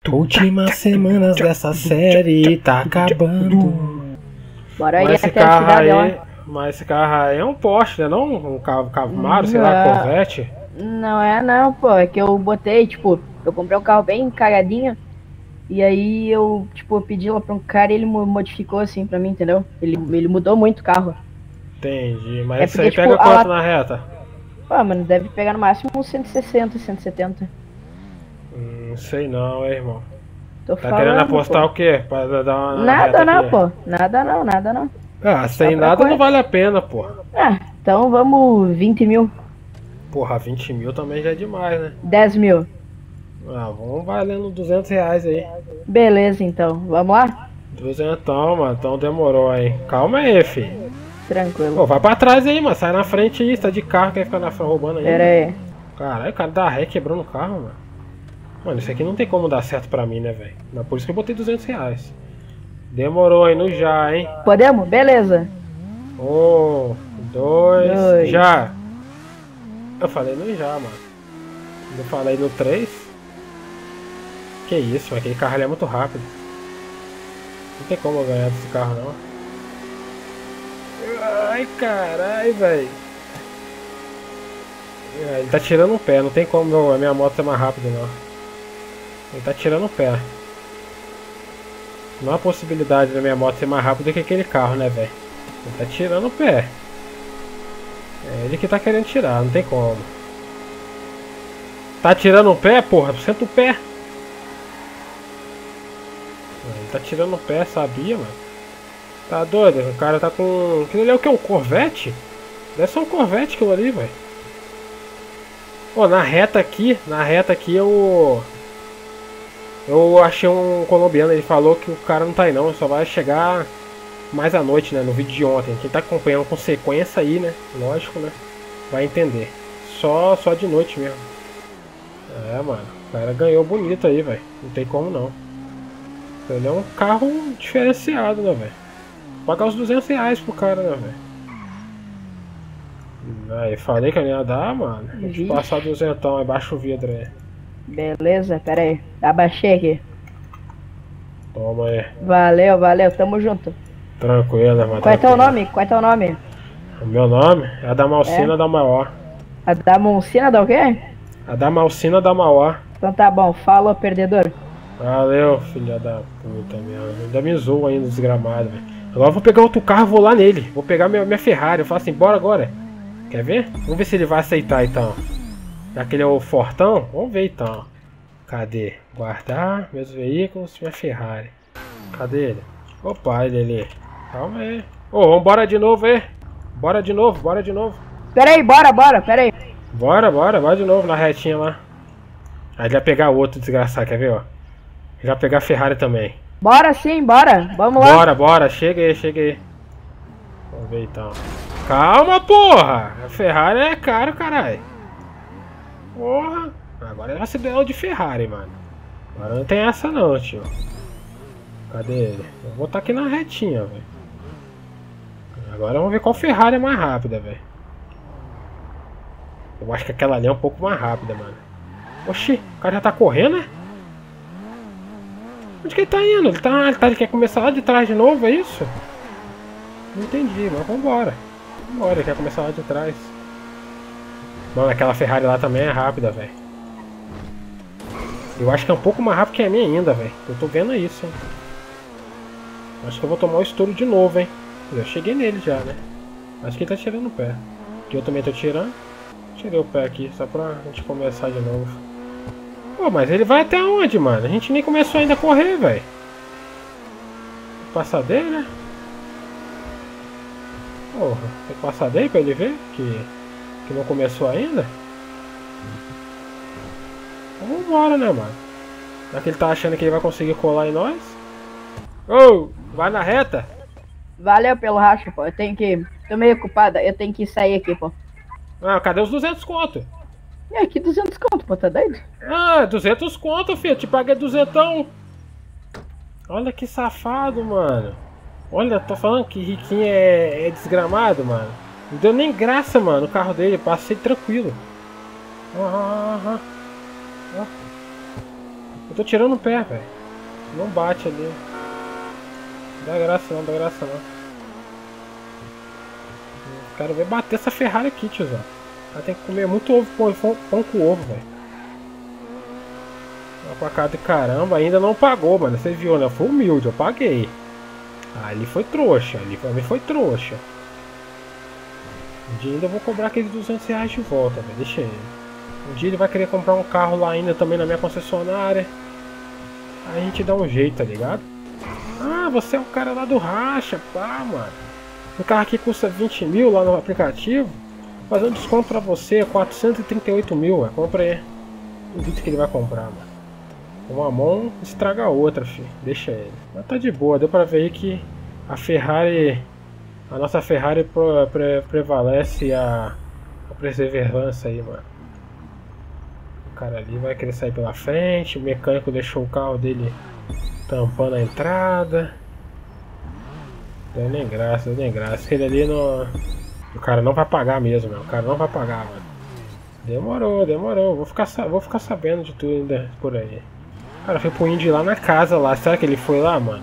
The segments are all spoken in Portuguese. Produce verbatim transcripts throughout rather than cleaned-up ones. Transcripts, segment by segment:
Últimas semanas dessa série tá acabando. Bora aí Mas esse até a carro cidade, aí, ó. mas esse carro aí é um Porsche, né? Não um carro Camaro, sei lá, Não. Corvette. Não é não, pô. É que eu botei, tipo, eu comprei um carro bem cagadinho. E aí eu, tipo, pedi lá pra um cara e ele mo- modificou assim pra mim, entendeu? Ele, ele mudou muito o carro. Entendi. Mas É isso porque, aí tipo, pega a quanto lat- na reta? Pô, mano, deve pegar no máximo uns cento e sessenta, cento e setenta. Hum, não sei não, hein, irmão. Tô Tá querendo falando, apostar pô. o quê? Pra dar uma na reta Nada não, aqui? pô. Nada não, nada não. Ah, Só sem pra nada não correr. vale a pena, pô. Ah, então vamos vinte mil. Porra, vinte mil também já é demais, né? dez mil. Ah, vamos valendo duzentos reais aí. Beleza, então. Vamos lá? Duzentão, mano. Então demorou aí. Calma aí, fi. Tranquilo. Pô, vai pra trás aí, mano. Sai na frente aí. Você tá de carro, quer ficar na frente roubando aí. Pera aí. Caralho, o cara dá ré quebrando o carro, mano. Mano, isso aqui não tem como dar certo pra mim, né, velho? Mas por isso que eu botei duzentos reais. Demorou aí no já, hein? Podemos? Beleza. Um, dois, Dois. já. Eu falei no já, mano. Eu falei no três. Que isso, aquele carro ali é muito rápido. Não tem como eu ganhar desse carro, não. Ai, caralho, velho. Ele tá tirando o pé, não tem como meu, a minha moto ser mais rápida, não. Ele tá tirando o pé. Não há possibilidade da minha moto ser mais rápida que aquele carro, né, velho? Ele tá tirando o pé. É ele que tá querendo tirar, não tem como. Tá tirando o pé, porra? Senta o pé. Ele tá tirando o pé, sabia, mano? Tá doido? O cara tá com... Aquilo ali é o que? Um Corvette? Deve ser um Corvette aquilo ali, velho. Pô, na reta aqui, na reta aqui eu... Eu achei um colombiano, ele falou que o cara não tá aí não, só vai chegar mais à noite, né, no vídeo de ontem. Quem tá acompanhando com sequência aí, né, lógico, né, vai entender. Só, só de noite mesmo. É, mano, o cara ganhou bonito aí, velho. Não tem como não. Ele é um carro diferenciado, né, velho. Pagar os duzentos reais pro cara, né, velho. Aí, falei que eu ia dar, mano. Deixa eu passar duzentão, aí baixa o vidro aí. Beleza, pera aí. Abaixei aqui. Toma aí. Valeu, valeu. Tamo junto. Tranquilo, mano. Qual é teu nome? Qual é teu nome? O meu nome é Adamalcina É? da Mauá. A da Monsina da o quê? Adamalcina da Mauá. Então tá bom. Fala, perdedor. Valeu, filha da puta, meu. Ainda me zoa ainda, desgramado, velho. Agora eu vou pegar outro carro e vou lá nele. Vou pegar minha, minha Ferrari. Eu falo assim, bora agora. Quer ver? Vamos ver se ele vai aceitar então. Já que ele é o fortão, vamos ver então. Cadê? Guardar meus veículos, minha Ferrari. Cadê ele? Opa, ele ali. Calma aí. Ô, oh, vambora de novo aí. Bora de novo, bora de novo. Pera aí, bora, bora, pera aí. Bora, bora, vai de novo na retinha lá. Aí ele vai pegar o outro desgraçado, quer ver, ó? Ele vai pegar a Ferrari também. Bora sim, bora. Vamos lá. Bora, bora, chega aí, chega aí. Vamos ver então. Calma, porra! A Ferrari é caro, caralho. Porra! Agora é essa ideia de Ferrari, mano. Agora não tem essa não, tio. Cadê ele? Eu vou estar aqui na retinha, velho. Agora vamos ver qual Ferrari é mais rápida, velho. Eu acho que aquela ali é um pouco mais rápida, mano. Oxi, o cara já tá correndo, né? Onde que ele tá indo? Ele, tá, ele, tá, ele quer começar lá de trás de novo, é isso? Não entendi, mas vambora. Vambora, ele quer começar lá de trás. Mano, aquela Ferrari lá também é rápida, velho. Eu acho que é um pouco mais rápido que a minha ainda, velho. Eu tô vendo isso, hein. Acho que eu vou tomar o estouro de novo, hein. Eu cheguei nele já, né. Acho que ele tá tirando o pé. Aqui eu também tô tirando. Tirei o pé aqui, só pra gente começar de novo. Pô, mas ele vai até onde, mano? A gente nem começou ainda a correr, velho. Passar dele, né? Porra, tem que passar dele pra ele ver que, que não começou ainda? Então vambora, né, mano? Já que ele tá achando que ele vai conseguir colar em nós. Ô, oh, vai na reta. Valeu pelo racha, pô. Eu tenho que... Tô meio ocupada. Eu tenho que sair aqui, pô. Ah, cadê os duzentos conto? E aqui duzentos conto, pô. Tá doido? Ah, duzentos conto, filho. Eu te paguei duzentão. Olha que safado, mano. Olha, tô falando que Riquinho é, é desgramado, mano. Não deu nem graça, mano, o carro dele. Passei tranquilo. Ah, ah, ah, ah. Eu tô tirando o pé, velho. Não bate ali. Não dá graça não, não dá graça não. Quero ver bater essa Ferrari aqui, tiozão. Ela tem que comer muito ovo, pão, pão com ovo, velho. Uma pra cá de caramba, ainda não pagou, mano. Você viu, né? Eu fui humilde, eu paguei. Ah, ali foi trouxa, ali pra mim foi trouxa. Um dia ainda eu vou cobrar aqueles duzentos reais de volta, velho. Deixa ele. Um dia ele vai querer comprar um carro lá ainda também na minha concessionária. Aí a gente dá um jeito, tá ligado? Ah, você é o cara lá do racha, pá, mano. O carro aqui custa vinte mil lá no aplicativo. Fazer um desconto pra você, quatrocentos e trinta e oito mil, ué. Compra aí. Duvido que ele vai comprar, mano. Uma mão estraga a outra, filho. Deixa ele. Mas tá de boa, deu pra ver aí que a Ferrari... A nossa Ferrari pre pre prevalece a, a perseverança aí, mano. O cara ali vai querer sair pela frente. O mecânico deixou o carro dele tampando a entrada. Deu nem graça, deu nem graça. Ele ali não... O cara não vai pagar mesmo, mano. O cara não vai pagar, mano. Demorou, demorou. Vou ficar, vou ficar sabendo de tudo ainda por aí. O cara foi pro Indy lá na casa lá. Será que ele foi lá, mano?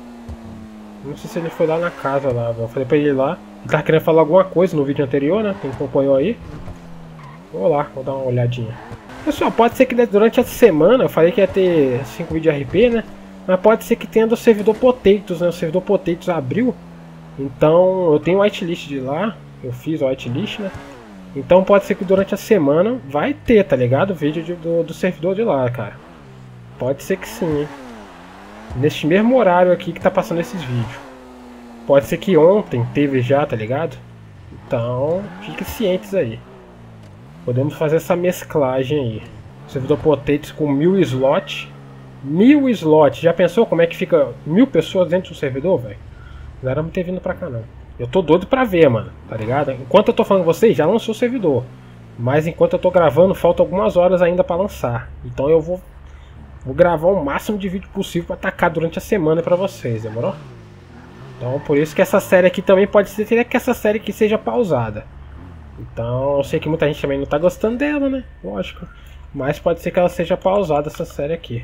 Não sei se ele foi lá na casa lá, velho. Eu falei pra ele ir lá. Ele tava querendo falar alguma coisa no vídeo anterior, né? Quem acompanhou aí. Vou lá, vou dar uma olhadinha. Pessoal, pode ser que durante essa semana, eu falei que ia ter cinco vídeos de R P, né? Mas pode ser que tenha do servidor Potatoes, né? O servidor Potatoes abriu. Então, eu tenho o whitelist de lá. Eu fiz o whitelist, né? Então pode ser que durante a semana vai ter, tá ligado? O vídeo de, do, do servidor de lá, cara. Pode ser que sim, hein? Neste mesmo horário aqui que tá passando esses vídeos. Pode ser que ontem teve já, tá ligado? Então, fiquem cientes aí. Podemos fazer essa mesclagem aí. Servidor Potatoes com mil slots. Mil slots. Já pensou como é que fica mil pessoas dentro do servidor, velho? Não era me ter vindo pra cá, não. Eu tô doido pra ver, mano. Tá ligado? Enquanto eu tô falando com vocês, já lançou o servidor. Mas enquanto eu tô gravando, falta algumas horas ainda pra lançar. Então eu vou... Vou gravar o máximo de vídeo possível pra atacar durante a semana pra vocês, demorou? Então por isso que essa série aqui também pode ser que essa série aqui seja pausada. Então eu sei que muita gente também não tá gostando dela, né? Lógico. Mas pode ser que ela seja pausada, essa série aqui.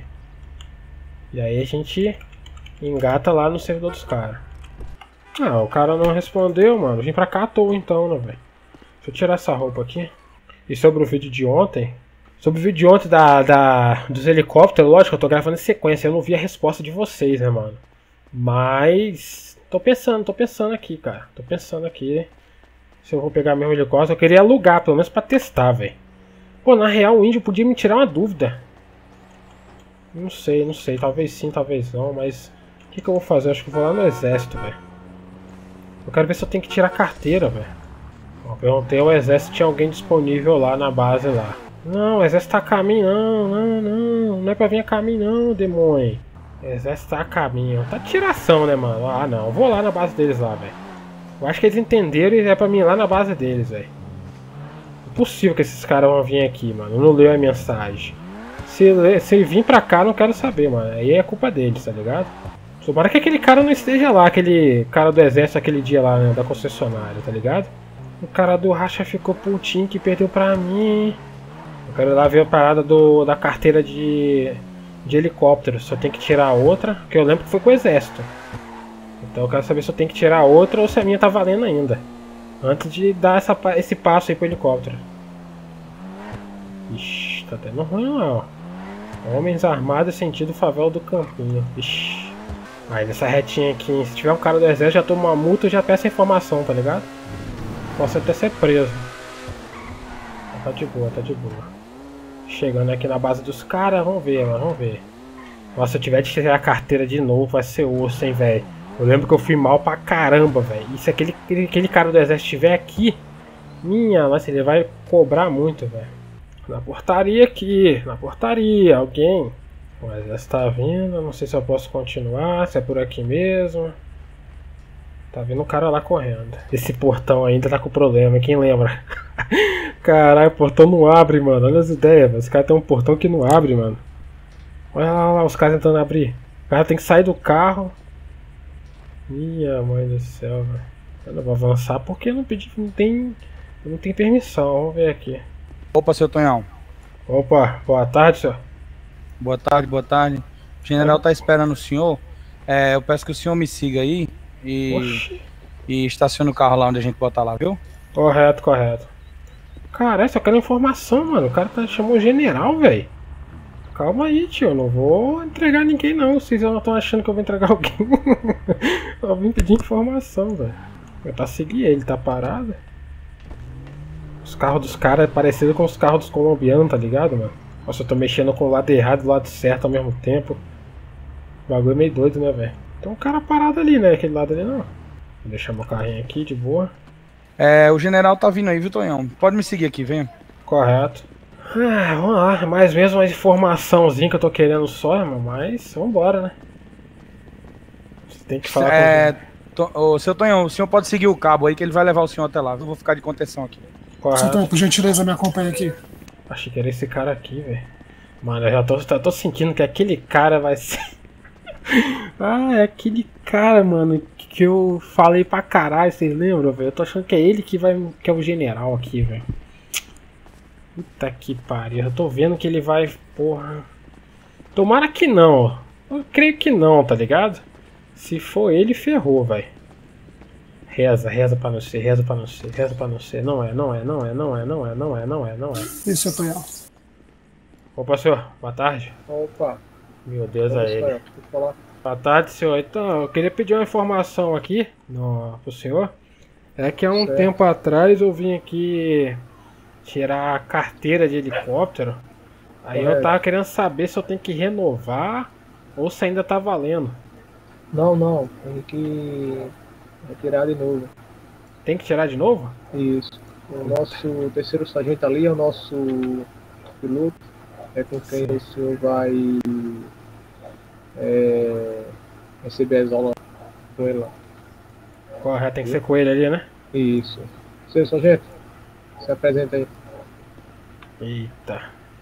E aí a gente engata lá no servidor dos caras. Ah, o cara não respondeu, mano. Vim pra cá à toa então, né, velho? Deixa eu tirar essa roupa aqui. E sobre o vídeo de ontem... Sobre o vídeo de ontem da, da, dos helicópteros, lógico, eu tô gravando em sequência. Eu não vi a resposta de vocês, né, mano? Mas... Tô pensando, tô pensando aqui, cara. Tô pensando aqui... Se eu vou pegar meu helicóptero, eu queria alugar, pelo menos pra testar, velho. Pô, na real o índio podia me tirar uma dúvida. Não sei, não sei. Talvez sim, talvez não, mas... O que que eu vou fazer? Eu acho que eu vou lá no exército, velho. Eu quero ver se eu tenho que tirar carteira, velho. Eu perguntei ao exército se tinha alguém disponível lá na base lá. Não, o exército tá a caminho, não, não, não. Não é pra vir a caminho não, demônio. O exército tá a caminho. Tá de tiração, né, mano? Ah, não. Eu vou lá na base deles lá, velho. Eu acho que eles entenderam e é pra mim ir lá na base deles, velho. Impossível que esses caras vão vir aqui, mano. Não leu a mensagem. Se, se vir pra cá, não quero saber, mano. Aí é culpa deles, tá ligado? Tomara que aquele cara não esteja lá, aquele cara do exército aquele dia lá, né, da concessionária, tá ligado? O cara do racha ficou putinho que perdeu pra mim. Eu quero ir lá ver a parada do, da carteira de, de helicóptero. Só tem que tirar outra, porque eu lembro que foi com o exército. Então eu quero saber se eu tenho que tirar outra ou se a minha tá valendo ainda. Antes de dar essa, esse passo aí pro helicóptero. Ixi, tá tendo ruim lá, ó. Homens armados sentido favela do Campinho. Ixi. Aí nessa retinha aqui, se tiver um cara do exército, já toma uma multa e já peça informação, tá ligado? Posso até ser preso. Tá de boa, tá de boa. Chegando aqui na base dos caras, vamos ver, mano, vamos ver. Nossa, se eu tiver de tirar a carteira de novo, vai ser osso, hein, velho. Eu lembro que eu fui mal pra caramba, velho. E se aquele, aquele cara do exército estiver aqui, minha, mas ele vai cobrar muito, velho. Na portaria aqui, na portaria, alguém. O exército tá vindo, não sei se eu posso continuar, se é por aqui mesmo. Tá vindo o cara lá correndo. Esse portão ainda tá com problema, quem lembra? Caralho, o portão não abre, mano. Olha as ideias, velho. Esse cara tem um portão que não abre, mano. Olha lá, lá, os caras tentando abrir. O cara tem que sair do carro. Minha mãe do céu, velho. Eu não vou avançar porque eu não pedi, não tem, não tem permissão. Vamos ver aqui. Opa, seu Tonhão. Opa, boa tarde, senhor. Boa tarde, boa tarde. O general tá esperando o senhor. É, eu peço que o senhor me siga aí e, Oxi. e estacione o carro lá onde a gente botar lá, viu? Correto, correto. Caralho, só quero informação, mano. O cara tá, chamou o general, velho. Calma aí, tio. Eu não vou entregar ninguém, não. Vocês não estão achando que eu vou entregar alguém. Eu vim pedir informação, velho. É pra seguir ele, tá parado. Os carros dos caras é parecido com os carros dos colombianos, tá ligado, mano? Nossa, eu tô mexendo com o lado errado e o lado certo ao mesmo tempo. O bagulho é meio doido, né, velho? Tem um cara parado ali, né? Aquele lado ali não. Vou deixar meu carrinho aqui de boa. É, o general tá vindo aí, viu, Tonhão? Pode me seguir aqui, venha. Correto. Ah, vamos lá. Mais mesmo uma informaçãozinha que eu tô querendo só, irmão. Mas vambora, né? Você tem que falar É, com to, ô, seu Tonhão, o senhor pode seguir o cabo aí que ele vai levar o senhor até lá. Eu vou ficar de contenção aqui. Correto. Sultão, por gentileza, me acompanha aqui. Achei que era esse cara aqui, velho. Mano, eu já tô, já tô sentindo que aquele cara vai ser... Ah, é aquele cara, mano, que eu falei pra caralho, vocês lembram, velho? Eu tô achando que é ele que vai, que é o general aqui, velho. Puta que pariu, eu tô vendo que ele vai, porra... Tomara que não, eu creio que não, tá ligado? Se for ele, ferrou, velho. Reza, reza pra não ser, reza pra não ser, reza pra não ser. Não é, não é, não é, não é, não é, não é, não é, não é. Isso, Tonhão. Opa, senhor, boa tarde. Opa, Meu Deus, é ele. deixa eu falar. Boa tarde, senhor. Então, eu queria pedir uma informação aqui no, pro senhor. É que há um Certo. tempo atrás eu vim aqui tirar a carteira de helicóptero. Aí eu Correto. tava querendo saber se eu tenho que renovar ou se ainda tá valendo. Não, não, tem que retirar de novo. Tem que tirar de novo? Isso. O nosso terceiro sargento ali é o nosso piloto, é com quem o senhor vai é, receber as aulas com ele lá. Correto, tem que ser com ele ali, né? Isso. Senhor sargento, se apresenta aí. Eita.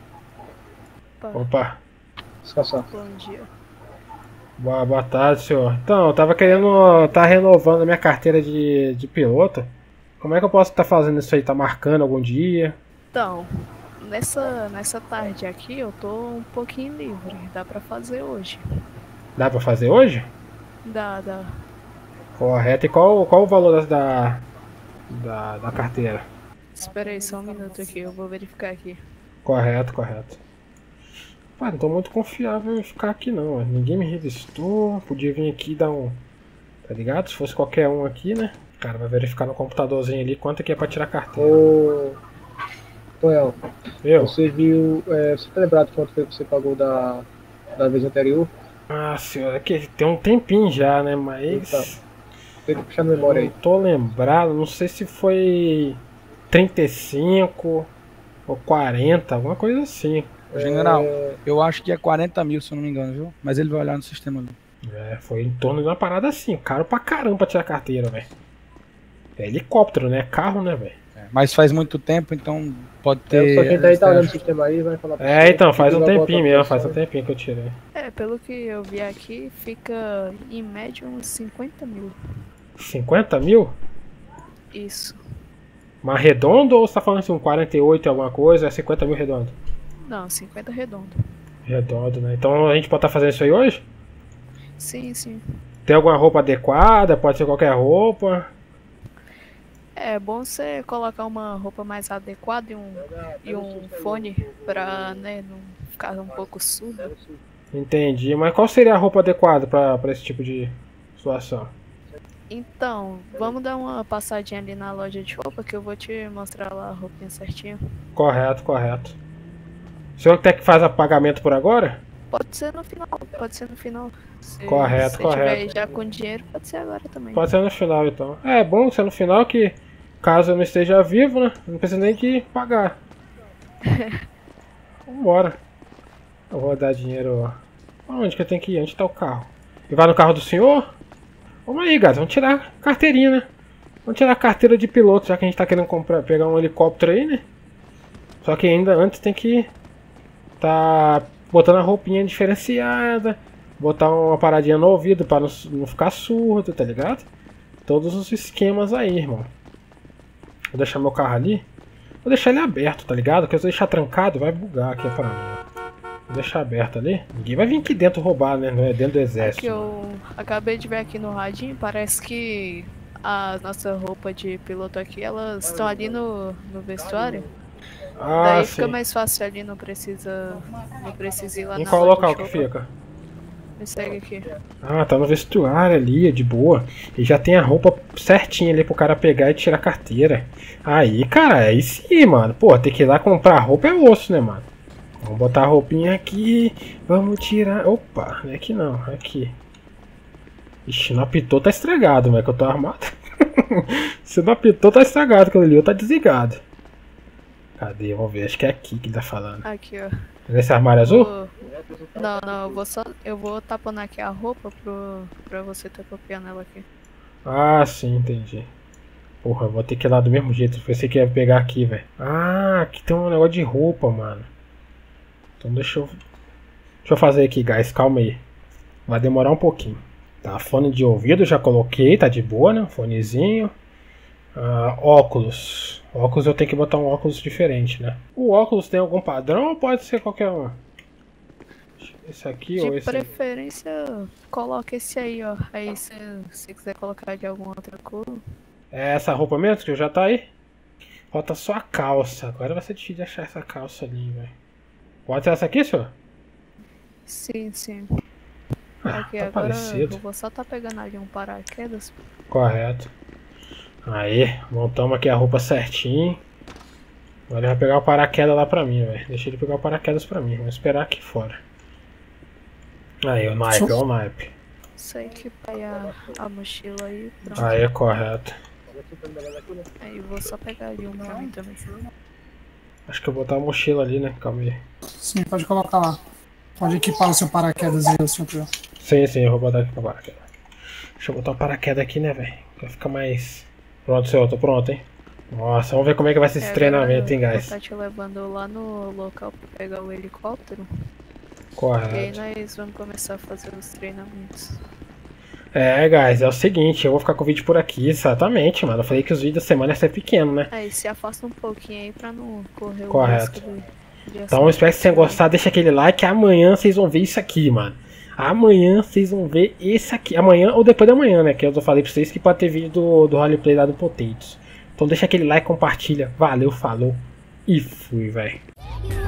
Opa, Opa. Descansar. bom dia. Boa, boa tarde, senhor. Então, eu tava querendo tá renovando a minha carteira de, de piloto. Como é que eu posso estar fazendo isso aí? Tá marcando algum dia? Então, nessa, nessa tarde aqui eu tô um pouquinho livre. Dá pra fazer hoje. Dá pra fazer hoje? Dá, dá. Correto. E qual, qual o valor da, da, da carteira? Espera aí só um minuto aqui, eu vou verificar aqui. Correto, correto. Pá, não tô muito confiável em ficar aqui não. Ó. Ninguém me revistou. Podia vir aqui e dar um... Tá ligado? Se fosse qualquer um aqui, né? O cara vai verificar no computadorzinho ali quanto que é pra tirar a carteira. Ô, Tonhão, Eu? você viu, é, você tá lembrado quanto foi que você pagou da, da vez anterior? Ah, senhor, é que tem um tempinho já, né? Mas... Eita. Tem que puxar a memória Não aí. tô lembrado. Não sei se foi trinta e cinco ou quarenta, alguma coisa assim. Ô, general, É, eu acho que é quarenta mil, se eu não me engano, viu? Mas ele vai olhar no sistema ali. É, foi em torno de uma parada assim. Caro pra caramba pra tirar a carteira, velho. É helicóptero, né? Carro, né, velho? É, mas faz muito tempo, então pode é, ter. o sargento aí tá olhando o é, sistema aí, vai falar pra É, você. então, faz um Depois eu tempinho volto mesmo, a faz um conversar. tempinho que eu tirei. É, pelo que eu vi aqui, fica em média uns cinquenta mil. cinquenta mil? Isso. Mas redondo ou você tá falando assim, um quarenta e oito e alguma coisa? É cinquenta mil redondo? Não, cinquenta redondo. Redondo, né? Então a gente pode estar fazendo isso aí hoje? Sim, sim. Tem alguma roupa adequada? Pode ser qualquer roupa? É bom você colocar uma roupa mais adequada e um, e um fone pra, né, não ficar um pouco surdo. Entendi, mas qual seria a roupa adequada pra, pra esse tipo de situação? Então, vamos dar uma passadinha ali na loja de roupa que eu vou te mostrar lá a roupinha certinha. Correto, correto. O senhor quer que faça pagamento por agora? Pode ser no final, pode ser no final. Se Correto, você correto. tiver já com dinheiro, pode ser agora também. Pode ser no final então. É bom ser no final que, caso eu não esteja vivo, né? Não precisa nem de pagar. Vambora. Eu vou dar dinheiro. Onde que eu tenho que ir? Onde tá o carro? E vai no carro do senhor? Vamos aí, guys. Vamos tirar a carteirinha, né? Vamos tirar a carteira de piloto, já que a gente tá querendo comprar, pegar um helicóptero aí, né? Só que ainda antes tem que tá botando a roupinha diferenciada, botar uma paradinha no ouvido pra não, não ficar surdo, tá ligado? Todos os esquemas aí, irmão. Vou deixar meu carro ali. Vou deixar ele aberto, tá ligado? Porque se eu deixar trancado vai bugar aqui pra mim. Vou deixar aberto ali. Ninguém vai vir aqui dentro roubar, né? Não é dentro do exército. Aqui eu acabei de ver aqui no radinho, parece que a nossa roupa de piloto aqui, elas estão ali no, no vestuário. Ah, Daí sim. fica mais fácil ali, não precisa, não precisa ir lá Em na qual loja local de que roupa. fica? Me segue aqui. Ah, tá no vestuário ali, de boa. E já tem a roupa certinha ali pro cara pegar e tirar a carteira. Aí, cara, aí sim, mano. Pô, ter que ir lá comprar roupa é osso, né, mano? Vamos botar a roupinha aqui. Vamos tirar. Opa, não é aqui não, é aqui. Ixi, não apitou, tá estragado, mas que eu tô armado. Se não apitou, tá estragado. Aquilo ali, tá desligado. Cadê? Vamos ver, acho que é aqui que ele tá falando. Aqui, ó. Nesse armário azul? Vou- Não, não, eu vou só. Eu vou tapando aqui a roupa pro, pra você ter copiando ela aqui. Ah, sim, entendi. Porra, eu vou ter que ir lá do mesmo jeito. Pensei que ia pegar aqui, velho. Ah, aqui tem um negócio de roupa, mano. Então deixa eu. Deixa eu fazer aqui, guys. Calma aí. Vai demorar um pouquinho. Tá, fone de ouvido já coloquei, tá de boa, né? Fonezinho. Ah, óculos. Óculos eu tenho que botar um óculos diferente, né? O óculos tem algum padrão ou pode ser qualquer um? Esse aqui ou De esse aí? preferência, coloca esse aí, ó. Aí se você quiser colocar de alguma outra cor. É essa roupa mesmo que já tá aí? Falta só a calça. Agora vai ser difícil de achar essa calça ali, velho. Pode ser essa aqui, senhor? Sim, sim. Ah, Aqui, tá agora parecido. eu vou só tá pegando ali um paraquedas. Correto. Aí, montamos aqui a roupa certinho. Agora ele vai pegar o paraquedas lá pra mim, velho. Deixa ele pegar o paraquedas pra mim. Vamos esperar aqui fora. Aí, o naipe, ó o naipe. Só equipar a, a mochila aí. Pronto. Aí, correto. Aí eu vou só pegar ali um pra mim também. Acho que eu vou botar a mochila ali, né? Calma aí. Sim, pode colocar lá. Pode equipar o seu paraquedas aí, senhor Prior. Sim, sim, eu vou botar aqui o paraquedas. Deixa eu botar o paraquedas aqui, né, velho? Vai ficar mais... Pronto, senhor, tô pronto, hein? Nossa, vamos ver como é que vai ser esse É, treinamento, hein, agora guys? eu vou tá te levando lá no local pra pegar o helicóptero. E aí Correto. nós vamos começar a fazer os treinamentos. É, guys, é o seguinte, eu vou ficar com o vídeo por aqui, exatamente, mano. Eu falei que os vídeos da semana iam ser pequenos, né? Aí se afasta um pouquinho aí pra não correr o Correto. risco de, de Então, acidente. espero que vocês tenham gostado. Deixa aquele like. Amanhã vocês vão ver isso aqui, mano. Amanhã vocês vão ver esse aqui. Amanhã ou depois da manhã, né? Que eu falei pra vocês que pode ter vídeo do, do roleplay lá do Potatoes. Então, deixa aquele like, compartilha. Valeu, falou. E fui, velho.